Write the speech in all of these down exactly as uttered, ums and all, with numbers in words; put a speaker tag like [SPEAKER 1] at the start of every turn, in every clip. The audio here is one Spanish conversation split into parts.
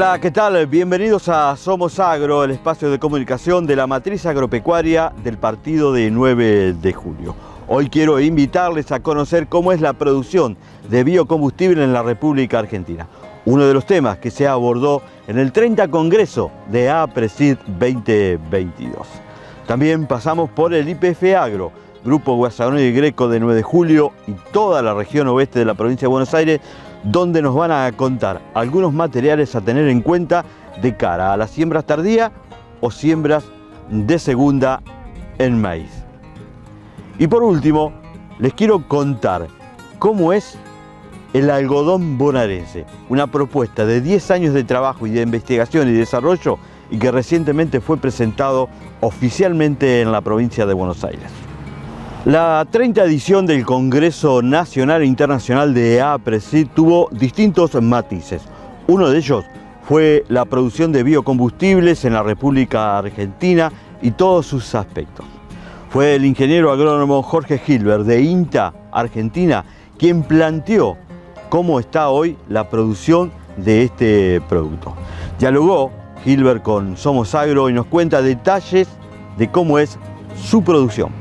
[SPEAKER 1] Hola, ¿qué tal? Bienvenidos a Somos Agro, el espacio de comunicación de la matriz agropecuaria del partido de nueve de julio. Hoy quiero invitarles a conocer cómo es la producción de biocombustible en la República Argentina. Uno de los temas que se abordó en el treinta Congreso de APRESID veinte veintidós. También pasamos por el I P F Agro, Grupo Guasanó y Greco de nueve de julio y toda la región oeste de la provincia de Buenos Aires, donde nos van a contar algunos materiales a tener en cuenta de cara a las siembras tardías o siembras de segunda en maíz. Y por último, les quiero contar cómo es el algodón bonaerense, una propuesta de diez años de trabajo y de investigación y desarrollo y que recientemente fue presentado oficialmente en la provincia de Buenos Aires. La treinta edición del Congreso Nacional e Internacional de APRESID tuvo distintos matices. Uno de ellos fue la producción de biocombustibles en la República Argentina y todos sus aspectos. Fue el ingeniero agrónomo Jorge Gilbert de INTA Argentina quien planteó cómo está hoy la producción de este producto. Dialogó Gilbert con Somos Agro y nos cuenta detalles de cómo es su producción.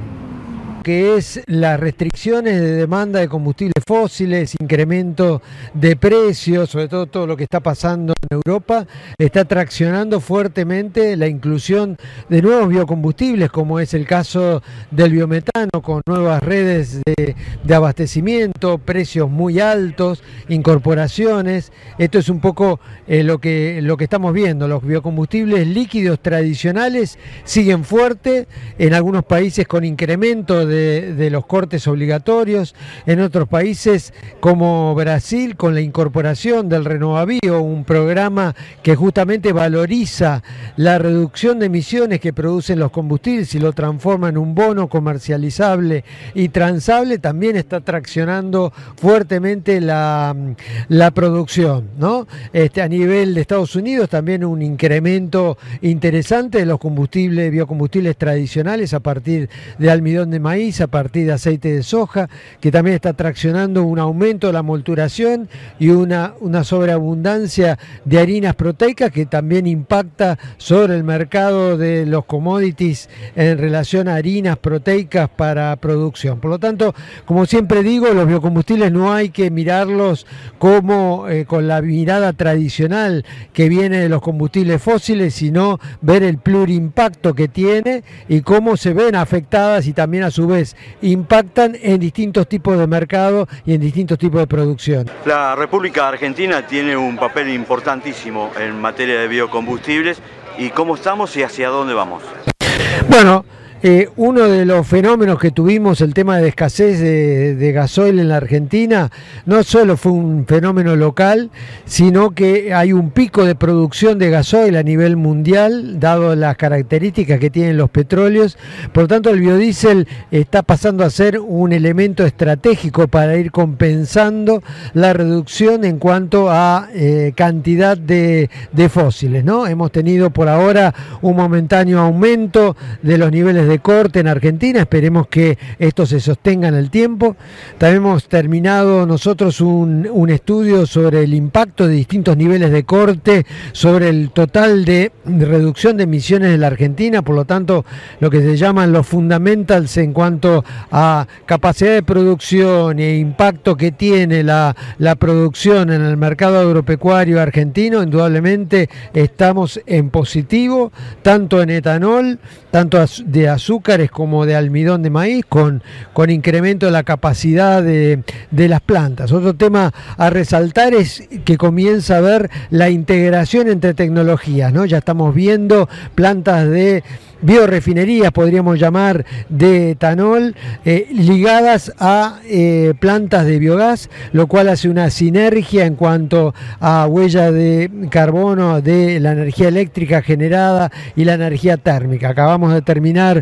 [SPEAKER 2] Que es las restricciones de demanda de combustibles fósiles, incremento de precios, sobre todo todo lo que está pasando en Europa, está traccionando fuertemente la inclusión de nuevos biocombustibles, como es el caso del biometano, con nuevas redes de, de abastecimiento, precios muy altos, incorporaciones. Esto es un poco eh, lo que, lo que estamos viendo. Los biocombustibles líquidos tradicionales siguen fuerte, en algunos países con incremento de De, de los cortes obligatorios, en otros países como Brasil con la incorporación del RenovaBio, un programa que justamente valoriza la reducción de emisiones que producen los combustibles y lo transforma en un bono comercializable y transable. También está traccionando fuertemente la, la producción, ¿no? Este, a nivel de Estados Unidos también un incremento interesante de los combustibles, biocombustibles tradicionales a partir de almidón de maíz, a partir de aceite de soja, que también está traccionando un aumento de la molturación y una, una sobreabundancia de harinas proteicas que también impacta sobre el mercado de los commodities en relación a harinas proteicas para producción. Por lo tanto, como siempre digo, los biocombustibles no hay que mirarlos como eh, con la mirada tradicional que viene de los combustibles fósiles, sino ver el plurimpacto que tiene y cómo se ven afectadas y también a su vez impactan en distintos tipos de mercado y en distintos tipos de producción.
[SPEAKER 1] La República Argentina tiene un papel importantísimo en materia de biocombustibles. ¿Y cómo estamos y hacia dónde vamos?
[SPEAKER 2] Bueno, Eh, uno de los fenómenos que tuvimos, el tema de escasez de, de gasoil en la Argentina, no solo fue un fenómeno local, sino que hay un pico de producción de gasoil a nivel mundial, dado las características que tienen los petróleos. Por lo tanto, el biodiesel está pasando a ser un elemento estratégico para ir compensando la reducción en cuanto a eh, cantidad de, de fósiles, ¿no? Hemos tenido por ahora un momentáneo aumento de los niveles de de corte en Argentina, esperemos que esto se sostenga en el tiempo. También hemos terminado nosotros un, un estudio sobre el impacto de distintos niveles de corte sobre el total de reducción de emisiones de la Argentina, por lo tanto lo que se llaman los fundamentals en cuanto a capacidad de producción e impacto que tiene la, la producción en el mercado agropecuario argentino. Indudablemente estamos en positivo, tanto en etanol, tanto de azúcares como de almidón de maíz, con, con incremento de la capacidad de, de las plantas. Otro tema a resaltar es que comienza a haber la integración entre tecnologías, ¿no? Ya estamos viendo plantas de biorefinerías, podríamos llamar, de etanol, eh, ligadas a eh, plantas de biogás, lo cual hace una sinergia en cuanto a huella de carbono de la energía eléctrica generada y la energía térmica. Acabamos de terminar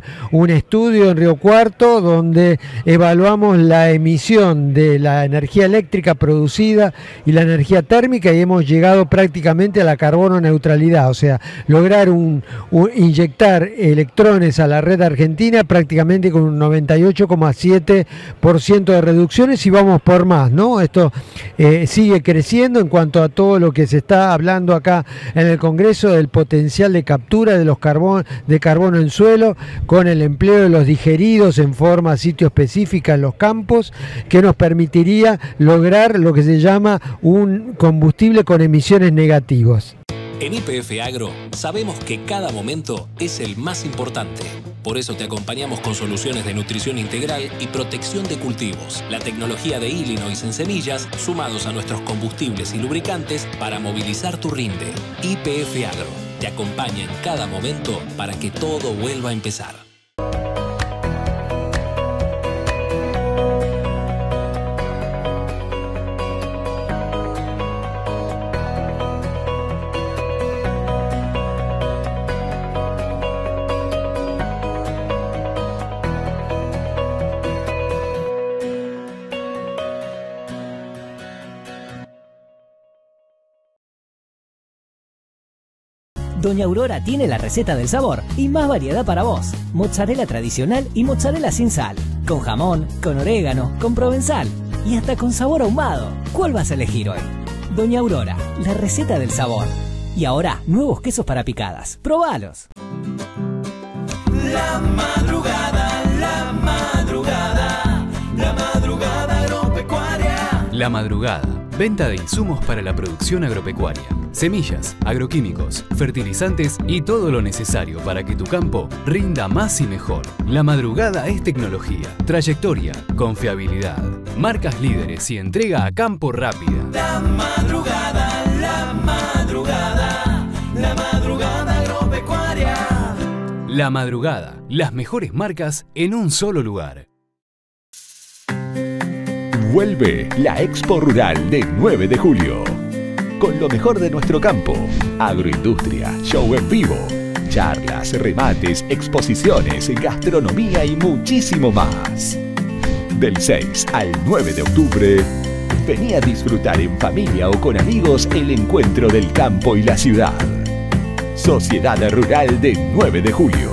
[SPEAKER 2] un estudio en Río Cuarto donde evaluamos la emisión de la energía eléctrica producida y la energía térmica y hemos llegado prácticamente a la carbono neutralidad, o sea, lograr un, un inyectar electrones a la red argentina prácticamente con un noventa y ocho coma siete por ciento de reducciones y vamos por más, ¿no? Esto eh, sigue creciendo en cuanto a todo lo que se está hablando acá en el Congreso del potencial de captura de los carbón, de carbono en suelo con el empleo de los digeridos en forma sitio específica en los campos que nos permitiría lograr lo que se llama un combustible con emisiones negativas.
[SPEAKER 3] En Y P F Agro sabemos que cada momento es el más importante. Por eso te acompañamos con soluciones de nutrición integral y protección de cultivos. La tecnología de Illinois en semillas, sumados a nuestros combustibles y lubricantes para movilizar tu rinde. Y P F Agro te acompaña en cada momento para que todo vuelva a empezar.
[SPEAKER 4] Doña Aurora tiene la receta del sabor y más variedad para vos. Mozzarella tradicional y mozzarella sin sal. Con jamón, con orégano, con provenzal y hasta con sabor ahumado. ¿Cuál vas a elegir hoy? Doña Aurora, la receta del sabor. Y ahora, nuevos quesos para picadas. ¡Probalos!
[SPEAKER 5] La madrugada, la madrugada, la madrugada agropecuaria.
[SPEAKER 6] La madrugada. Venta de insumos para la producción agropecuaria. Semillas, agroquímicos, fertilizantes y todo lo necesario para que tu campo rinda más y mejor. La madrugada es tecnología, trayectoria, confiabilidad, marcas líderes y entrega a campo rápida.
[SPEAKER 5] La madrugada, la madrugada, la madrugada agropecuaria.
[SPEAKER 6] La madrugada, las mejores marcas en un solo lugar.
[SPEAKER 7] Vuelve la Expo Rural de nueve de julio. Con lo mejor de nuestro campo, agroindustria, show en vivo, charlas, remates, exposiciones, gastronomía y muchísimo más. Del seis al nueve de octubre, vení a disfrutar en familia o con amigos el encuentro del campo y la ciudad. Sociedad Rural de nueve de julio.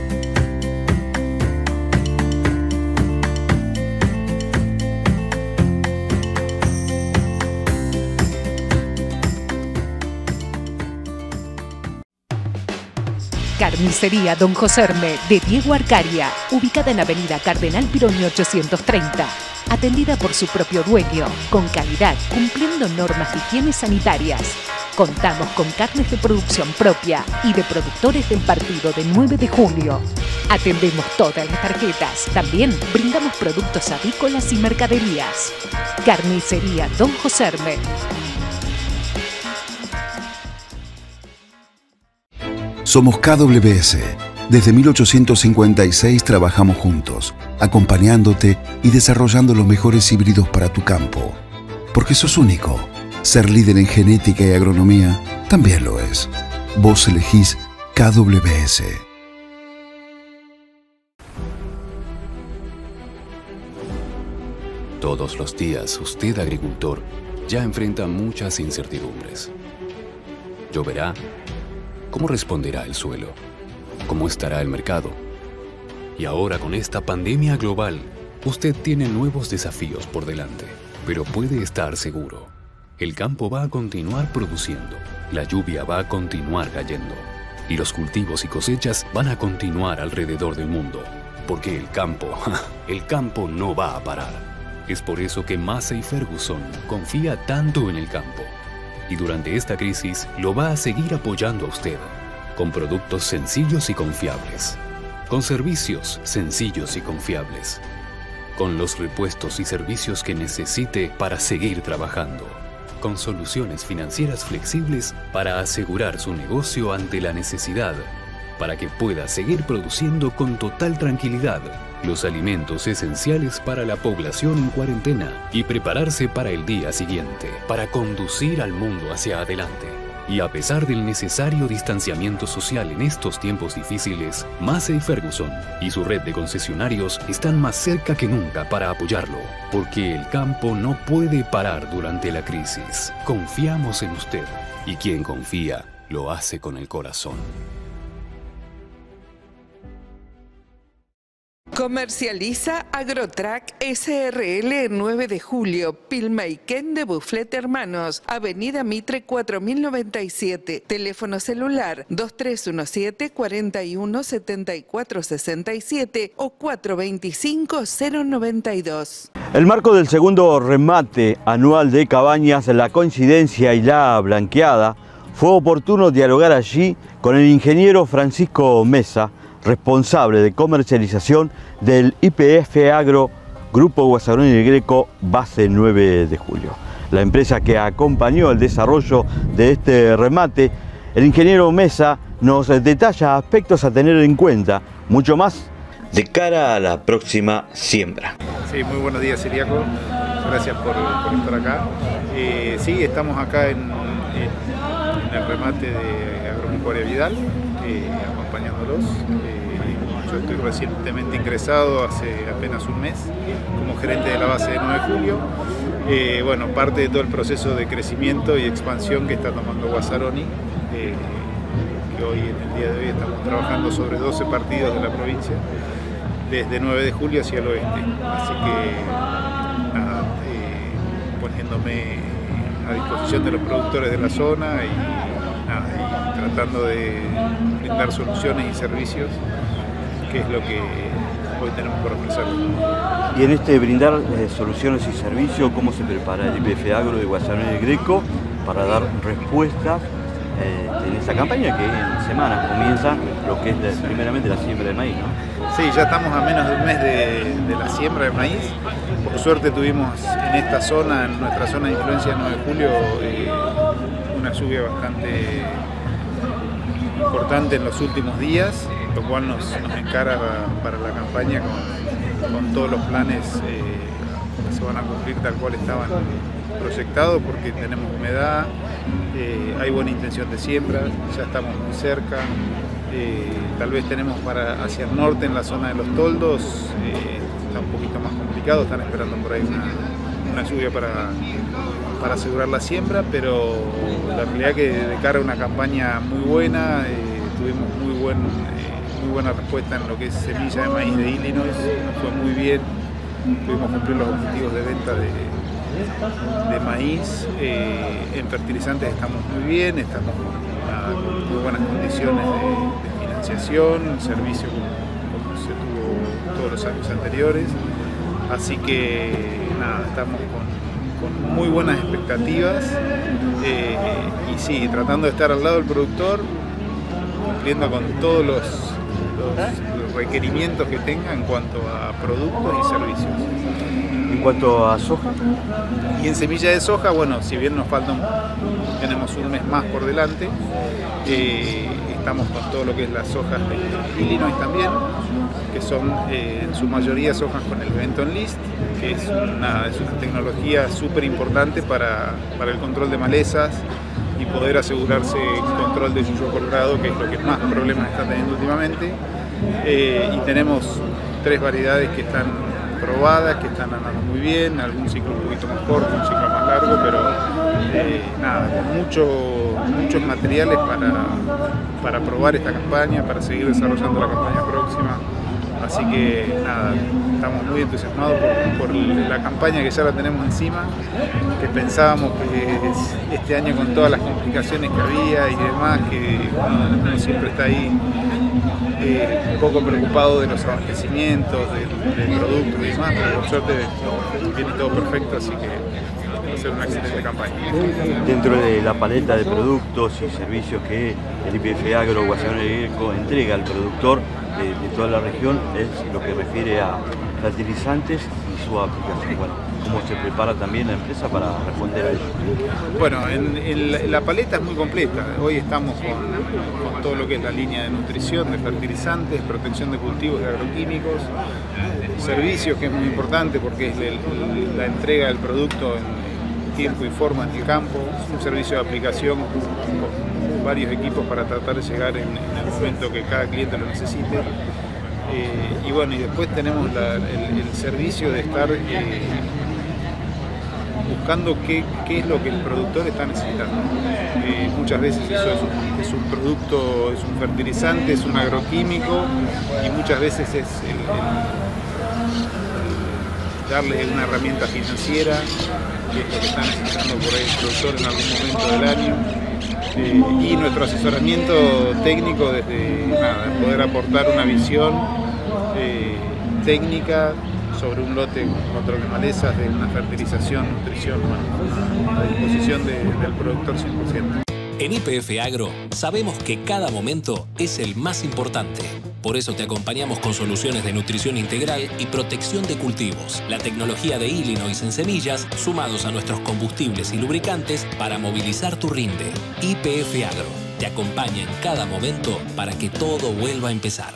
[SPEAKER 8] Carnicería Don Joserme de Diego Arcaria, ubicada en Avenida Cardenal Pironi ochocientos treinta. Atendida por su propio dueño, con calidad, cumpliendo normas de higiene sanitarias. Contamos con carnes de producción propia y de productores del partido de nueve de julio. Atendemos todas las tarjetas. También brindamos productos avícolas y mercaderías. Carnicería Don Joserme.
[SPEAKER 9] Somos K W S. Desde mil ochocientos cincuenta y seis trabajamos juntos, acompañándote y desarrollando los mejores híbridos para tu campo. Porque sos único. Ser líder en genética y agronomía también lo es. Vos elegís K W S.
[SPEAKER 10] Todos los días, usted, agricultor, ya enfrenta muchas incertidumbres. ¿Lloverá? ¿Cómo responderá el suelo? ¿Cómo estará el mercado? Y ahora, con esta pandemia global, usted tiene nuevos desafíos por delante. Pero puede estar seguro. El campo va a continuar produciendo, la lluvia va a continuar cayendo, y los cultivos y cosechas van a continuar alrededor del mundo. Porque el campo, el campo no va a parar. Es por eso que Massey Ferguson confía tanto en el campo. Y durante esta crisis lo va a seguir apoyando a usted, con productos sencillos y confiables, con servicios sencillos y confiables, con los repuestos y servicios que necesite para seguir trabajando, con soluciones financieras flexibles para asegurar su negocio ante la necesidad, para que pueda seguir produciendo con total tranquilidad los alimentos esenciales para la población en cuarentena y prepararse para el día siguiente, para conducir al mundo hacia adelante. Y a pesar del necesario distanciamiento social en estos tiempos difíciles, Massey Ferguson y su red de concesionarios están más cerca que nunca para apoyarlo, porque el campo no puede parar durante la crisis. Confiamos en usted, y quien confía, lo hace con el corazón.
[SPEAKER 11] Comercializa Agrotrack S R L nueve de julio, Pilmaiquén de Bufflet Hermanos, Avenida Mitre cuatro mil noventa y siete, teléfono celular dos tres uno siete, cuatro uno siete cuatro seis siete o cuatro dos cinco, cero nueve dos.
[SPEAKER 1] El marco del segundo remate anual de Cabañas, La Coincidencia y La Blanqueada, fue oportuno dialogar allí con el ingeniero Francisco Mesa, responsable de comercialización del I P F Agro Grupo Guasaroni y Greco Base nueve de julio. La empresa que acompañó el desarrollo de este remate, el ingeniero Mesa nos detalla aspectos a tener en cuenta, mucho más de cara a la próxima siembra.
[SPEAKER 12] Sí, muy buenos días, Siriaco. Gracias por, por estar acá. Eh, sí, estamos acá en, en, en el remate de Agropecuaria Vidal, eh, acompañándolos. Eh, yo estoy recientemente ingresado hace apenas un mes como gerente de la base de nueve de julio. Eh, bueno, parte de todo el proceso de crecimiento y expansión que está tomando Guasaroni, eh, que hoy, en el día de hoy, estamos trabajando sobre doce partidos de la provincia, desde nueve de julio hacia el oeste. Así que, nada, eh, poniéndome a disposición de los productores de la zona y, nada, y tratando de brindar soluciones y servicios, que es lo que hoy tenemos por ofrecer.
[SPEAKER 1] Y en este brindar eh, soluciones y servicios, ¿cómo se prepara el I P F Agro de Guasaroni y Greco para dar respuestas eh, en esta campaña que en semanas comienza lo que es de, primeramente la siembra de maíz, ¿no?
[SPEAKER 12] Sí, ya estamos a menos de un mes de, de la siembra de maíz. Por suerte tuvimos en esta zona, en nuestra zona de influencia de nueve de julio, eh, una lluvia bastante importante en los últimos días, lo cual nos, nos encara para la campaña con, con todos los planes eh, que se van a cumplir tal cual estaban proyectados, porque tenemos humedad, eh, hay buena intención de siembra, ya estamos muy cerca. Eh, tal vez tenemos para hacia el norte, en la zona de los toldos, eh, está un poquito más complicado, están esperando por ahí una, una lluvia para, para asegurar la siembra, pero la realidad que de cara a una campaña muy buena, eh, tuvimos muy, buen, eh, muy buena respuesta en lo que es semilla de maíz de Illinois, nos fue muy bien, pudimos cumplir los objetivos de venta de, de maíz, eh, en fertilizantes estamos muy bien, estamos con muy buenas condiciones de, de financiación, servicio como, como se tuvo todos los años anteriores, así que nada, estamos con, con muy buenas expectativas, eh, y sí, tratando de estar al lado del productor, cumpliendo con todos los, los, los requerimientos que tenga en cuanto a productos y servicios.
[SPEAKER 1] En cuanto a soja.
[SPEAKER 12] Y en semilla de soja, bueno, si bien nos faltan, tenemos un mes más por delante, eh, estamos con todo lo que es las sojas de Illinois también, que son eh, en su mayoría sojas con el Benton List, que es una, es una tecnología súper importante para, para el control de malezas y poder asegurarse el control de yuyo colorado, que es lo que más problemas está teniendo últimamente. Eh, y tenemos tres variedades que están probadas, que están andando muy bien, algún ciclo un poquito más corto, un ciclo más largo, pero eh, nada, con mucho, muchos materiales para, para probar esta campaña, para seguir desarrollando la campaña próxima. Así que nada, estamos muy entusiasmados por, por la campaña que ya la tenemos encima, que pensábamos que este año, con todas las complicaciones que había y demás, que bueno, uno siempre está ahí eh, un poco preocupado de los abastecimientos, del, del producto y demás, pero por suerte viene todo perfecto, así que va a ser una excelente campaña.
[SPEAKER 1] Dentro de la paleta de productos y servicios que el I P F Agro Guasaroni y Greco entrega al productor de, de toda la región, es lo que refiere a fertilizantes y su aplicación. Bueno, ¿cómo se prepara también la empresa para responder a ello?
[SPEAKER 12] Bueno, en, en, la, en la paleta es muy completa. Hoy estamos con, con todo lo que es la línea de nutrición, de fertilizantes, protección de cultivos, de agroquímicos, servicios, que es muy importante porque es el, la entrega del producto en tiempo y forma en el campo, es un servicio de aplicación con varios equipos para tratar de llegar en, en el momento que cada cliente lo necesite. Eh, y bueno, y después tenemos la, el, el servicio de estar eh, buscando qué, qué es lo que el productor está necesitando. Eh, muchas veces eso es un, es un producto, es un fertilizante, es un agroquímico, y muchas veces es el, el, el darle una herramienta financiera, que es lo que está necesitando por ahí el productor en algún momento del año. Eh, y nuestro asesoramiento técnico desde nada, poder aportar una visión eh, técnica sobre un lote con control de malezas, de una fertilización, nutrición, bueno, a disposición de, del productor cien por ciento.
[SPEAKER 3] En Y P F Agro sabemos que cada momento es el más importante. Por eso te acompañamos con soluciones de nutrición integral y protección de cultivos. La tecnología de Illinois en semillas, sumados a nuestros combustibles y lubricantes para movilizar tu rinde. Y P F Agro te acompaña en cada momento para que todo vuelva a empezar.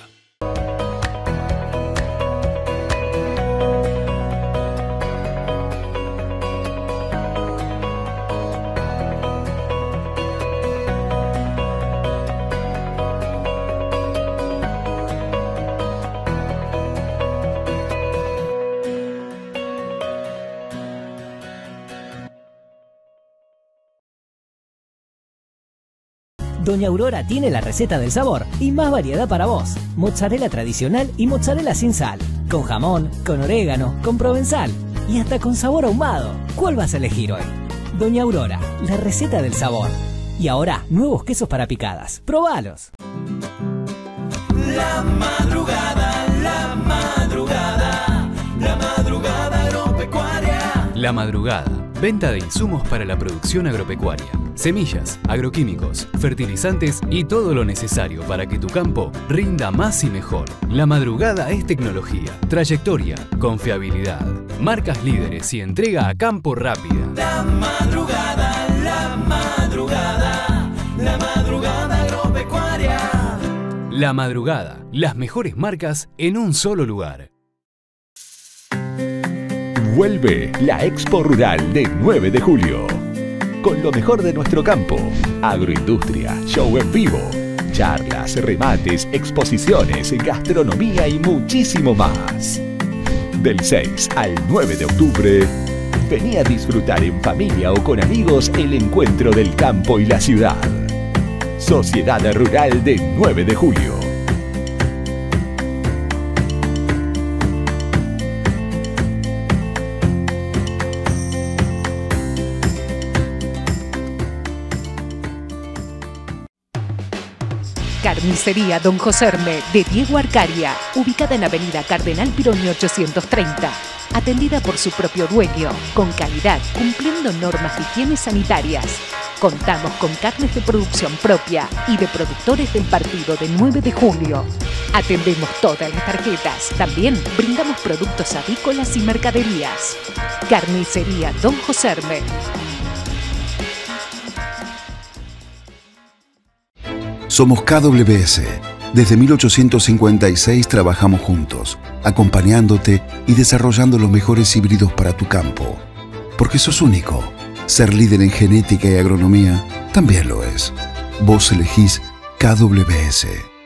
[SPEAKER 4] Doña Aurora tiene la receta del sabor y más variedad para vos. Mozzarella tradicional y mozzarella sin sal. Con jamón, con orégano, con provenzal y hasta con sabor ahumado. ¿Cuál vas a elegir hoy? Doña Aurora, la receta del sabor. Y ahora, nuevos quesos para picadas. ¡Probalos!
[SPEAKER 5] La madrugada, la madrugada, la madrugada agropecuaria.
[SPEAKER 6] La madrugada. Venta de insumos para la producción agropecuaria. Semillas, agroquímicos, fertilizantes y todo lo necesario para que tu campo rinda más y mejor. La madrugada es tecnología, trayectoria, confiabilidad, marcas líderes y entrega a campo rápida.
[SPEAKER 5] La madrugada, la madrugada, la madrugada agropecuaria.
[SPEAKER 6] La madrugada, las mejores marcas en un solo lugar.
[SPEAKER 7] Vuelve la Expo Rural de nueve de julio. Con lo mejor de nuestro campo, agroindustria, show en vivo, charlas, remates, exposiciones, gastronomía y muchísimo más. Del seis al nueve de octubre, vení a disfrutar en familia o con amigos el encuentro del campo y la ciudad. Sociedad Rural de nueve de julio.
[SPEAKER 8] Carnicería Don Joserme de Diego Arcaria, ubicada en Avenida Cardenal Pironio ochocientos treinta. Atendida por su propio dueño, con calidad, cumpliendo normas de higiene sanitarias. Contamos con carnes de producción propia y de productores del partido de nueve de julio. Atendemos todas las tarjetas. También brindamos productos avícolas y mercaderías. Carnicería Don Joserme.
[SPEAKER 9] Somos K W S. Desde mil ochocientos cincuenta y seis trabajamos juntos, acompañándote y desarrollando los mejores híbridos para tu campo. Porque sos único. Ser líder en genética y agronomía también lo es. Vos elegís K W S.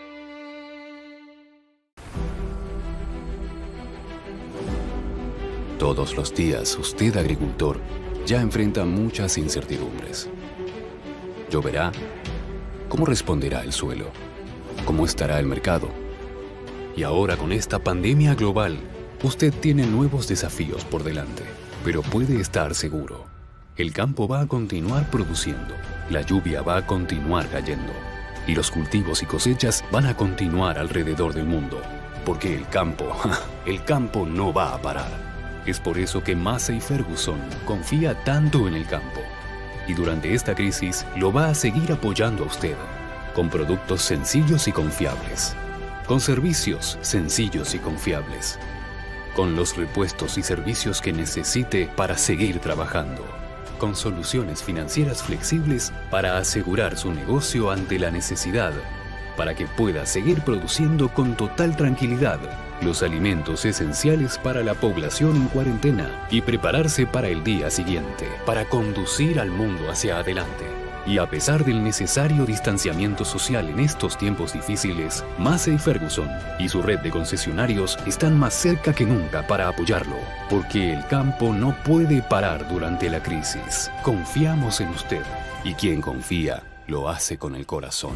[SPEAKER 10] Todos los días, usted, agricultor, ya enfrenta muchas incertidumbres. ¿Lloverá? ¿Cómo responderá el suelo? ¿Cómo estará el mercado? Y ahora, con esta pandemia global, usted tiene nuevos desafíos por delante. Pero puede estar seguro. El campo va a continuar produciendo, la lluvia va a continuar cayendo, y los cultivos y cosechas van a continuar alrededor del mundo. Porque el campo, el campo no va a parar. Es por eso que Massey Ferguson confía tanto en el campo. Y durante esta crisis lo va a seguir apoyando a usted, con productos sencillos y confiables, con servicios sencillos y confiables, con los repuestos y servicios que necesite para seguir trabajando, con soluciones financieras flexibles para asegurar su negocio ante la necesidad para que pueda seguir produciendo con total tranquilidad los alimentos esenciales para la población en cuarentena y prepararse para el día siguiente, para conducir al mundo hacia adelante. Y a pesar del necesario distanciamiento social en estos tiempos difíciles, Massey Ferguson y su red de concesionarios están más cerca que nunca para apoyarlo, porque el campo no puede parar durante la crisis. Confiamos en usted, y quien confía, lo hace con el corazón.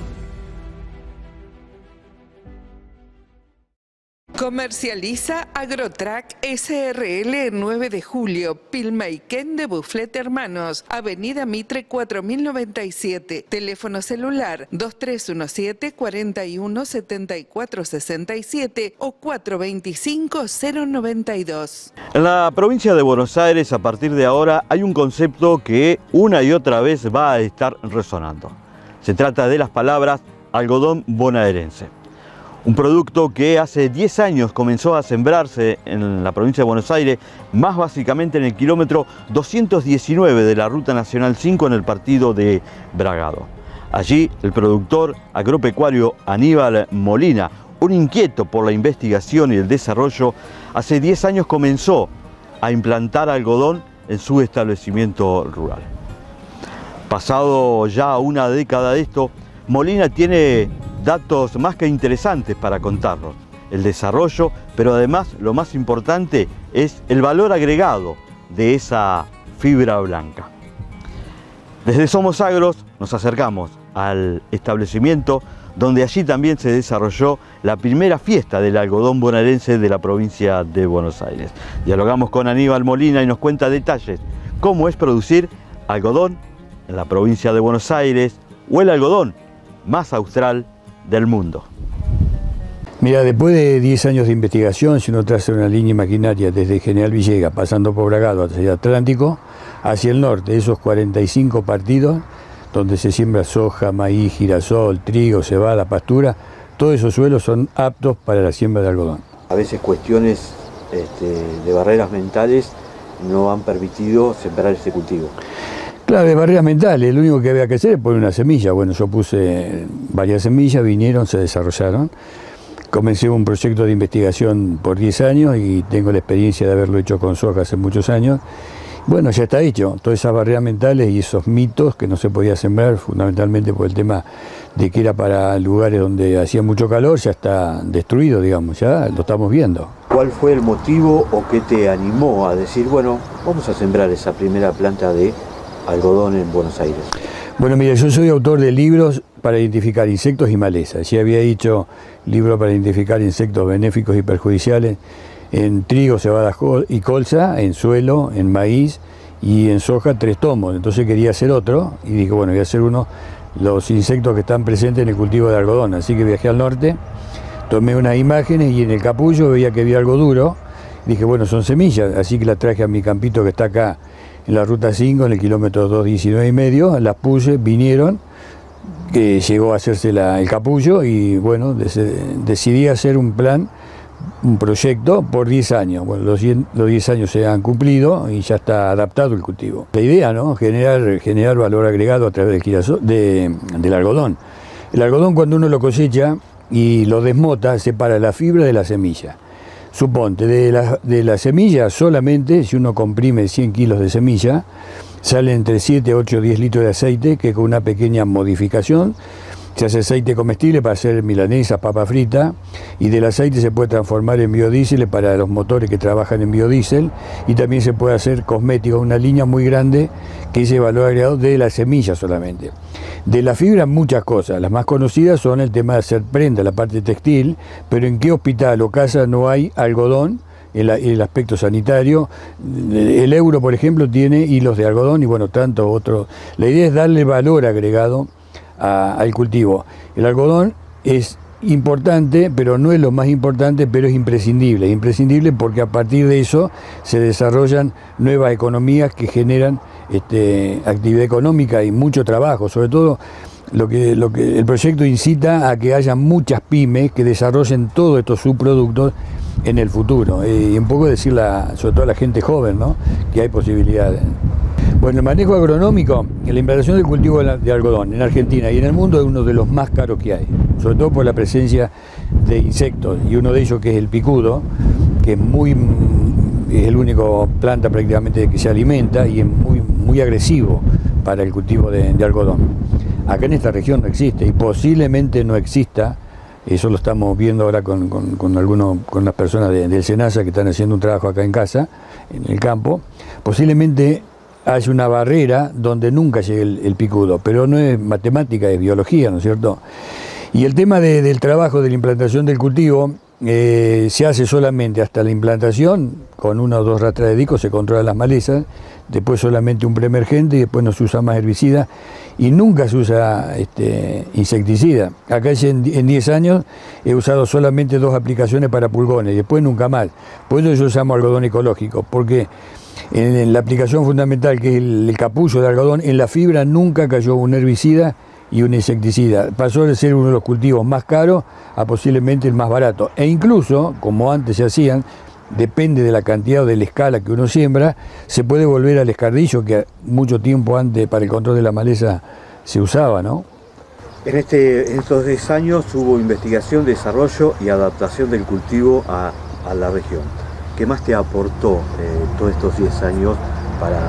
[SPEAKER 11] Comercializa Agrotrac S R L nueve de julio, Pilmaiquén de Bufflet Hermanos, Avenida Mitre cuatro mil noventa y siete, teléfono celular dos tres uno siete, cuatro uno siete cuatro seis siete o cuatro dos cinco, cero nueve dos.
[SPEAKER 1] En la provincia de Buenos Aires, a partir de ahora, hay un concepto que una y otra vez va a estar resonando. Se trata de las palabras algodón bonaerense. Un producto que hace diez años comenzó a sembrarse en la provincia de Buenos Aires, más básicamente en el kilómetro doscientos diecinueve de la Ruta Nacional cinco en el partido de Bragado. Allí el productor agropecuario Aníbal Molina, un inquieto por la investigación y el desarrollo, hace diez años comenzó a implantar algodón en su establecimiento rural. Pasado ya una década de esto, Molina tiene datos más que interesantes para contarnos. El desarrollo, pero además lo más importante es el valor agregado de esa fibra blanca. Desde Somos Agros nos acercamos al establecimiento donde allí también se desarrolló la primera fiesta del algodón bonaerense de la provincia de Buenos Aires. Dialogamos con Aníbal Molina y nos cuenta detalles, cómo es producir algodón en la provincia de Buenos Aires o el algodón más austral del mundo.
[SPEAKER 13] Mira, después de diez años de investigación, si uno traza una línea maquinaria desde General Villegas, pasando por Bragado hacia el Atlántico, hacia el norte, esos cuarenta y cinco partidos, donde se siembra soja, maíz, girasol, trigo, cebada, pastura, todos esos suelos son aptos para la siembra de algodón.
[SPEAKER 1] A veces cuestiones este, de barreras mentales no han permitido sembrar este cultivo.
[SPEAKER 13] Claro, de barreras mentales, lo único que había que hacer es poner una semilla. Bueno, yo puse varias semillas, vinieron, se desarrollaron. Comencé un proyecto de investigación por diez años y tengo la experiencia de haberlo hecho con soja hace muchos años. Bueno, ya está hecho. Todas esas barreras mentales y esos mitos que no se podía sembrar, fundamentalmente por el tema de que era para lugares donde hacía mucho calor, ya está destruido, digamos, ya lo estamos viendo.
[SPEAKER 1] ¿Cuál fue el motivo o qué te animó a decir, bueno, vamos a sembrar esa primera planta de algodón en Buenos Aires?
[SPEAKER 13] Bueno, mira, yo soy autor de libros para identificar insectos y malezas. Ya había hecho libros para identificar insectos benéficos y perjudiciales en trigo, cebada y colza, en suelo, en maíz y en soja, tres tomos. Entonces quería hacer otro y dije, bueno, voy a hacer uno, los insectos que están presentes en el cultivo de algodón. Así que viajé al norte, tomé unas imágenes y en el capullo veía que había algo duro. Dije, bueno, son semillas, así que las traje a mi campito que está acá en la Ruta cinco, en el kilómetro doscientos diecinueve y medio, las puse, vinieron, que llegó a hacerse la, el capullo y bueno, des, decidí hacer un plan, un proyecto por diez años. Bueno, los, los diez años se han cumplido y ya está adaptado el cultivo. La idea, ¿no? Generar, generar valor agregado a través del girasol, de, del algodón. El algodón, cuando uno lo cosecha y lo desmota, separa la fibra de la semilla. Suponte, de la, de la semilla solamente, si uno comprime cien kilos de semilla, sale entre siete, ocho, diez litros de aceite, que con una pequeña modificación se hace aceite comestible para hacer milanesas, papa frita, y del aceite se puede transformar en biodiesel para los motores que trabajan en biodiesel, y también se puede hacer cosméticos, una línea muy grande que es el valor agregado de la semilla solamente. De la fibra muchas cosas, las más conocidas son el tema de hacer prenda, la parte textil, pero en qué hospital o casa no hay algodón, el, el aspecto sanitario. El Euro, por ejemplo, tiene hilos de algodón y bueno, tanto otros. La idea es darle valor agregado a, al cultivo. El algodón es importante, pero no es lo más importante, pero es imprescindible, imprescindible porque a partir de eso se desarrollan nuevas economías que generan este, actividad económica y mucho trabajo, sobre todo lo que, lo que el proyecto incita a que haya muchas pymes que desarrollen todos estos subproductos en el futuro, y un poco decirle, sobre todo a la gente joven, ¿no?, que hay posibilidades. Bueno, el manejo agronómico, la implantación del cultivo de algodón en Argentina y en el mundo es uno de los más caros que hay, sobre todo por la presencia de insectos, y uno de ellos que es el picudo, que es muy es el único planta prácticamente que se alimenta y es muy, muy agresivo para el cultivo de, de algodón. Acá en esta región no existe y posiblemente no exista. Eso lo estamos viendo ahora con, con, con algunos, con las personas de, del SENASA que están haciendo un trabajo acá en casa, en el campo. Posiblemente haya una barrera donde nunca llegue el, el picudo, pero no es matemática, es biología, ¿no es cierto? Y el tema de, del trabajo de la implantación del cultivo eh, se hace solamente hasta la implantación, con una o dos rastras de disco se controlan las malezas, después solamente un preemergente y después no se usa más herbicida y nunca se usa este, insecticida. Acá en diez años he usado solamente dos aplicaciones para pulgones y después nunca más. Por eso yo llamo algodón ecológico, porque en, en la aplicación fundamental, que es el, el capullo de algodón, en la fibra nunca cayó un herbicida y un insecticida. Pasó de ser uno de los cultivos más caros a posiblemente el más barato. E incluso, como antes se hacían, depende de la cantidad o de la escala que uno siembra, se puede volver al escardillo que mucho tiempo antes para el control de la maleza se usaba, ¿no?
[SPEAKER 1] En, este, en estos diez años hubo investigación, desarrollo y adaptación del cultivo a, a la región. ¿Qué más te aportó eh, todos estos diez años para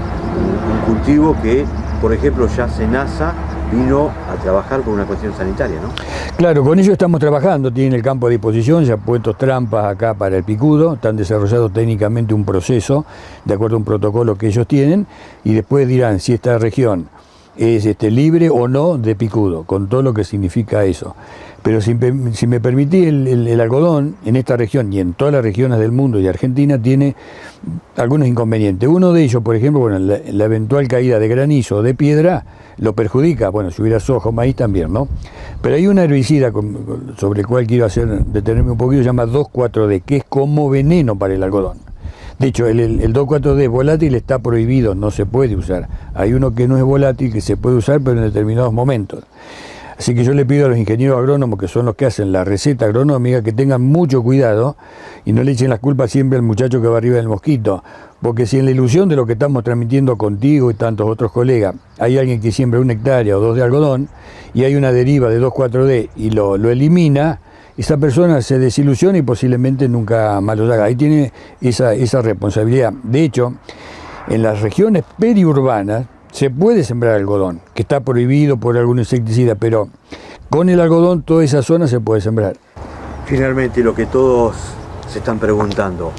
[SPEAKER 1] un, un cultivo que, por ejemplo, ya SENASA vino a trabajar por una cuestión sanitaria, ¿no?
[SPEAKER 13] Claro, con ello estamos trabajando, tienen el campo a disposición, ya han puesto trampas acá para el picudo, están desarrollando técnicamente un proceso de acuerdo a un protocolo que ellos tienen y después dirán si esta región es este, libre o no de picudo, con todo lo que significa eso. Pero si, si me permitís, el, el, el algodón en esta región y en todas las regiones del mundo y Argentina tiene algunos inconvenientes. Uno de ellos, por ejemplo, bueno, la, la eventual caída de granizo o de piedra lo perjudica. Bueno, si hubiera soja o maíz también, ¿no? Pero hay una herbicida con, sobre el cual quiero hacer, detenerme un poquito, se llama dos cuatro D, que es como veneno para el algodón. De hecho, el, el, el dos cuatro D volátil está prohibido, no se puede usar. Hay uno que no es volátil, que se puede usar, pero en determinados momentos. Así que yo le pido a los ingenieros agrónomos, que son los que hacen la receta agronómica, que tengan mucho cuidado y no le echen las culpas siempre al muchacho que va arriba del mosquito. Porque si en la ilusión de lo que estamos transmitiendo contigo y tantos otros colegas, hay alguien que siembra una hectárea o dos de algodón y hay una deriva de dos cuatro D y lo, lo elimina, esa persona se desilusiona y posiblemente nunca más lo haga. Ahí tiene esa, esa responsabilidad. De hecho, en las regiones periurbanas se puede sembrar algodón, que está prohibido por algún insecticida, pero con el algodón toda esa zona se puede sembrar.
[SPEAKER 1] Finalmente, lo que todos se están preguntando,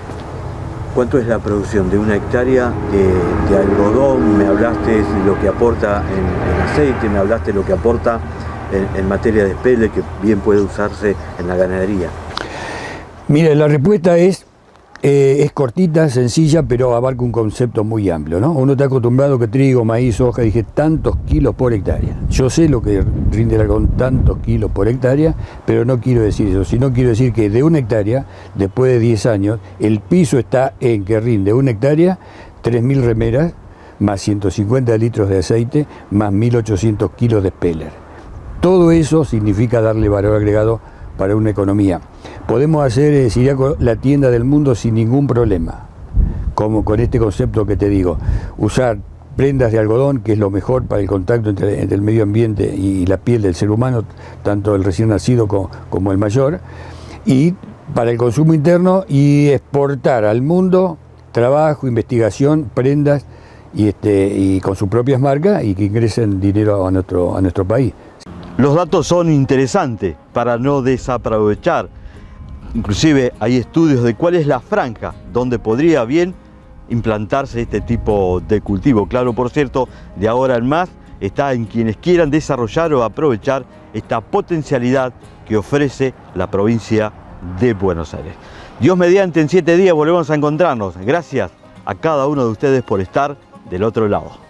[SPEAKER 1] ¿cuánto es la producción de una hectárea de, de algodón? Me hablaste de lo que aporta en, en aceite, me hablaste de lo que aporta en, en materia de pellet, que bien puede usarse en la ganadería.
[SPEAKER 13] Mira, la respuesta es Eh, es cortita, sencilla, pero abarca un concepto muy amplio, ¿no? Uno está acostumbrado que trigo, maíz, soja, dije tantos kilos por hectárea. Yo sé lo que rinde el algodón, tantos kilos por hectárea, pero no quiero decir eso, sino quiero decir que de una hectárea, después de diez años, el piso está en que rinde una hectárea, tres mil remeras, más ciento cincuenta litros de aceite, más mil ochocientos kilos de speller. Todo eso significa darle valor agregado para una economía. Podemos hacer eh, Siriaco la tienda del mundo sin ningún problema, como con este concepto que te digo, usar prendas de algodón, que es lo mejor para el contacto entre, entre el medio ambiente y la piel del ser humano, tanto el recién nacido como, como el mayor, y para el consumo interno y exportar al mundo trabajo, investigación, prendas y, este, y con sus propias marcas y que ingresen dinero a nuestro, a nuestro país.
[SPEAKER 1] Los datos son interesantes para no desaprovechar. Inclusive hay estudios de cuál es la franja donde podría bien implantarse este tipo de cultivo. Claro, por cierto, de ahora en más está en quienes quieran desarrollar o aprovechar esta potencialidad que ofrece la provincia de Buenos Aires. Dios mediante, en siete días volvemos a encontrarnos. Gracias a cada uno de ustedes por estar del otro lado.